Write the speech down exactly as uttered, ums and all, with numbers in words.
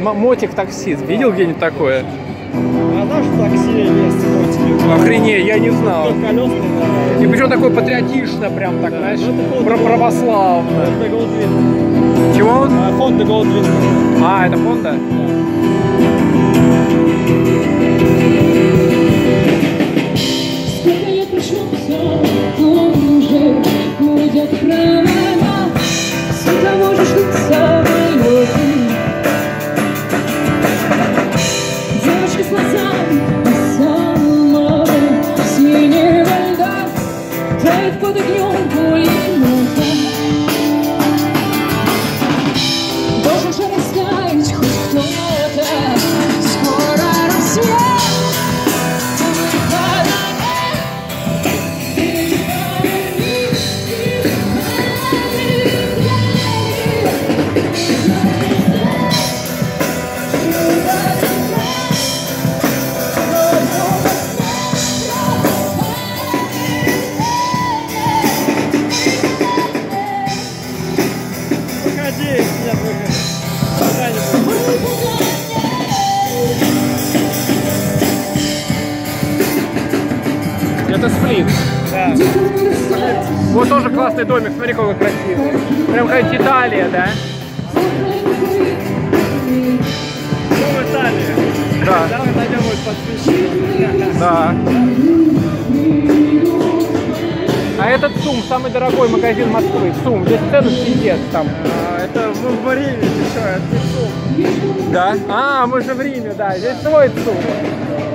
мотик-такси. Видел где-нибудь такое? А знаешь, в такси есть мотики? Охренеть, я не знал. Колесный, да. И причем такой патриотично, прям так, знаешь, Ну, про православно. Honda Goldwing. Чего он? А, Honda Goldwing. А, это Honda? Сколько лет прошло, он уже будет права. Сколько можешь быть самолеты? Девочка с глазами самого синего льда тает под огнем пулемета. Должен же растаять хоть кто-то. Скоро рассвет. Выходи, нет, выходи. Это Сплит. Да. Вот тоже классный домик, смотри, какой красивый. Прям какая-то Италия, да? Что в Италии? Да. Давай найдем вот подписчиков. Да. А этот ЦУМ, самый дорогой магазин Москвы. ЦУМ, здесь цены пиздец там. А, это в, в Риме, ты что, это не ЦУМ. Да? А, мы же в Риме, да. Здесь свой ЦУМ.